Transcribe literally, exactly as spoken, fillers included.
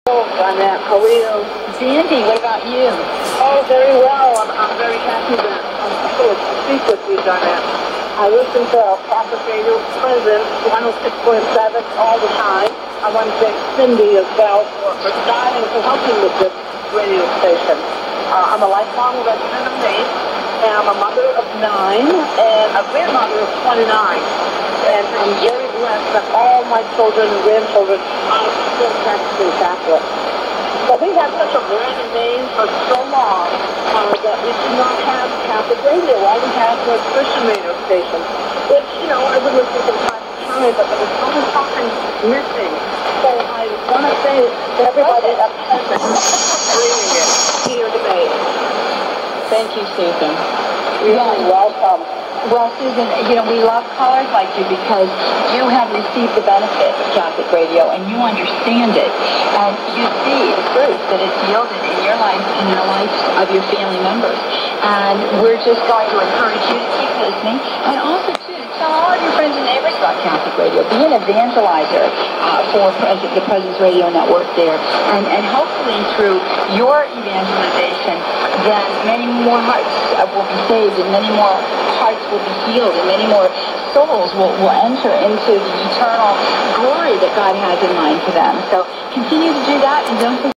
Annette, how are you? Sandy, what about you? Oh, very well. I'm, I'm very happy that I'm able to speak with you, Annette. I listen to Catholic Radio Present one oh six point seven all the time. I want to thank Cindy as well for, for starting to help me with this radio station. Uh, I'm a lifelong resident of Maine, and I'm a mother of nine and a grandmother of twenty-nine. And I'm very blessed that all my children and grandchildren are still practicing Catholic. But we had such a brand in Maine for so long uh, that we did not have Catholic radio. All we had was Christian radio stations, which, you know, I would listen from time to time, but there was always something missing. So I want to say to everybody at present, bringing it here to Maine. Thank you, Susan. You're really welcome. Well, Susan, you know, we love callers like you because you have received the benefit of Catholic radio and you understand it. And you see the fruit that it's yielded in your life and in the lives of your family members. And we're just going to encourage you to keep listening and also, too, to tell all of your friends and neighbors about Catholic radio. Be an evangelizer uh, for Pres- the Presence Radio Network there. And, and hopefully through your evangelization, then many more hearts uh, will be saved and many more hearts will be healed and many more souls will, will enter into the eternal glory that God has in mind for them. So continue to do that and don't forget